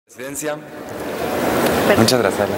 Presidencia. Muchas gracias.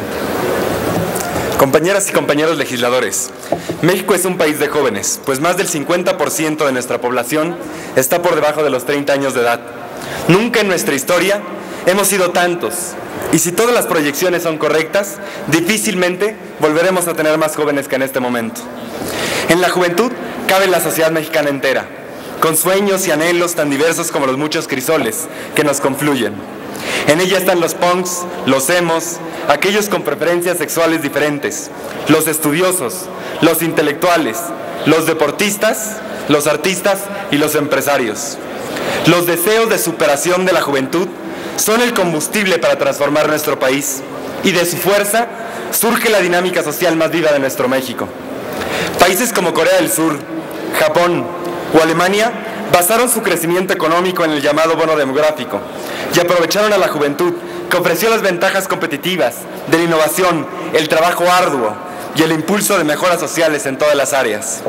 Compañeras y compañeros legisladores, México es un país de jóvenes, pues más del 50% de nuestra población está por debajo de los 30 años de edad. Nunca en nuestra historia hemos sido tantos, y si todas las proyecciones son correctas, difícilmente volveremos a tener más jóvenes que en este momento. En la juventud cabe la sociedad mexicana entera, con sueños y anhelos tan diversos como los muchos crisoles que nos confluyen. En ella están los punks, los emos, aquellos con preferencias sexuales diferentes, los estudiosos, los intelectuales, los deportistas, los artistas y los empresarios. Los deseos de superación de la juventud son el combustible para transformar nuestro país, y de su fuerza surge la dinámica social más viva de nuestro México. Países como Corea del Sur, Japón o Alemania basaron su crecimiento económico en el llamado bono demográfico y aprovecharon a la juventud, que ofreció las ventajas competitivas de la innovación, el trabajo arduo y el impulso de mejoras sociales en todas las áreas.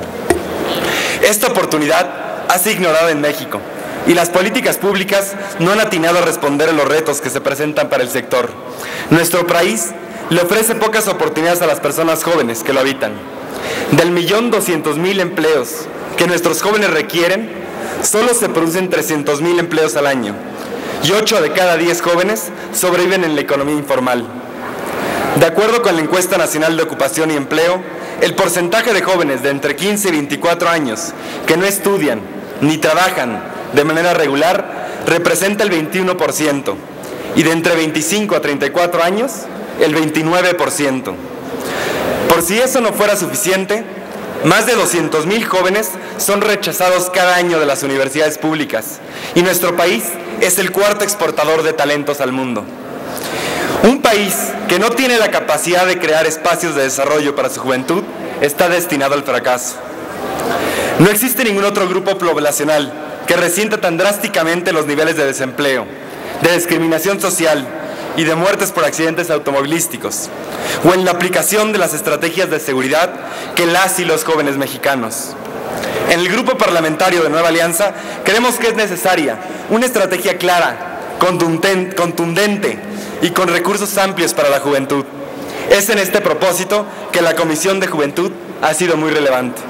Esta oportunidad ha sido ignorada en México, y las políticas públicas no han atinado a responder a los retos que se presentan para el sector. Nuestro país le ofrece pocas oportunidades a las personas jóvenes que lo habitan. Del 1.200.000 empleos que nuestros jóvenes requieren, solo se producen 300.000 empleos al año, y 8 de cada 10 jóvenes sobreviven en la economía informal. De acuerdo con la Encuesta Nacional de Ocupación y Empleo, el porcentaje de jóvenes de entre 15 y 24 años que no estudian ni trabajan de manera regular representa el 21%, y de entre 25 a 34 años, el 29%. Por si eso no fuera suficiente, más de 200.000 jóvenes son rechazados cada año de las universidades públicas, y nuestro país es el cuarto exportador de talentos al mundo. Un país que no tiene la capacidad de crear espacios de desarrollo para su juventud está destinado al fracaso. No existe ningún otro grupo poblacional que resienta tan drásticamente los niveles de desempleo, de discriminación social y de muertes por accidentes automovilísticos, o en la aplicación de las estrategias de seguridad que las y los jóvenes mexicanos. En el Grupo Parlamentario de Nueva Alianza creemos que es necesaria una estrategia clara, contundente y con recursos amplios para la juventud. Es en este propósito que la Comisión de Juventud ha sido muy relevante.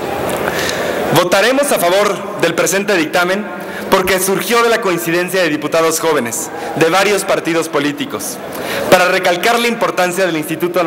Votaremos a favor del presente dictamen porque surgió de la coincidencia de diputados jóvenes de varios partidos políticos, para recalcar la importancia del Instituto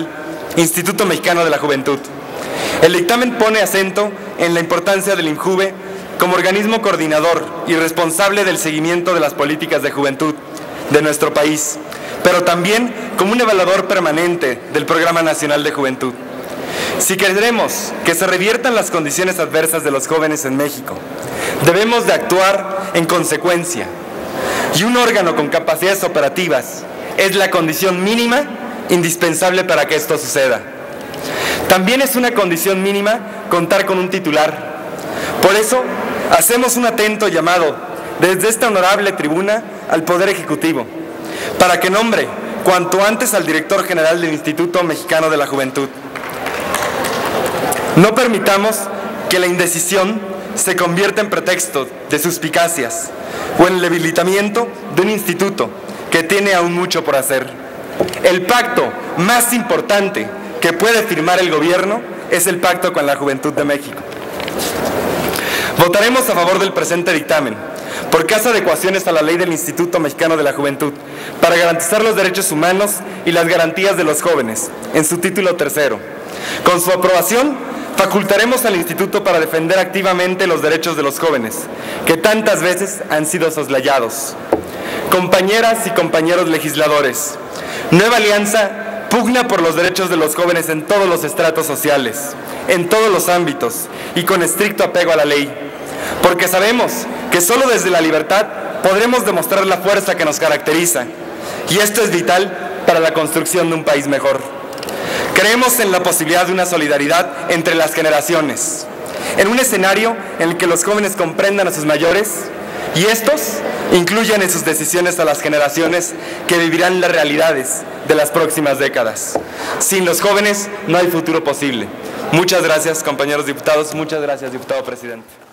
Mexicano de la Juventud. El dictamen pone acento en la importancia del INJUVE como organismo coordinador y responsable del seguimiento de las políticas de juventud de nuestro país, pero también como un evaluador permanente del Programa Nacional de Juventud. Si queremos que se reviertan las condiciones adversas de los jóvenes en México, debemos de actuar en consecuencia, y un órgano con capacidades operativas es la condición mínima indispensable para que esto suceda. También es una condición mínima contar con un titular. Por eso, hacemos un atento llamado desde esta honorable tribuna al Poder Ejecutivo, para que nombre cuanto antes al director general del Instituto Mexicano de la Juventud. No permitamos que la indecisión se convierta en pretexto de suspicacias o en el debilitamiento de un instituto que tiene aún mucho por hacer. El pacto más importante que puede firmar el gobierno es el pacto con la juventud de México. Votaremos a favor del presente dictamen, porque hace adecuaciones a la ley del Instituto Mexicano de la Juventud para garantizar los derechos humanos y las garantías de los jóvenes en su título tercero. Con su aprobación, facultaremos al Instituto para defender activamente los derechos de los jóvenes, que tantas veces han sido soslayados. Compañeras y compañeros legisladores, Nueva Alianza pugna por los derechos de los jóvenes en todos los estratos sociales, en todos los ámbitos y con estricto apego a la ley, porque sabemos que solo desde la libertad podremos demostrar la fuerza que nos caracteriza, y esto es vital para la construcción de un país mejor. Creemos en la posibilidad de una solidaridad entre las generaciones, en un escenario en el que los jóvenes comprendan a sus mayores y estos incluyan en sus decisiones a las generaciones que vivirán las realidades de las próximas décadas. Sin los jóvenes no hay futuro posible. Muchas gracias, compañeros diputados. Muchas gracias, diputado presidente.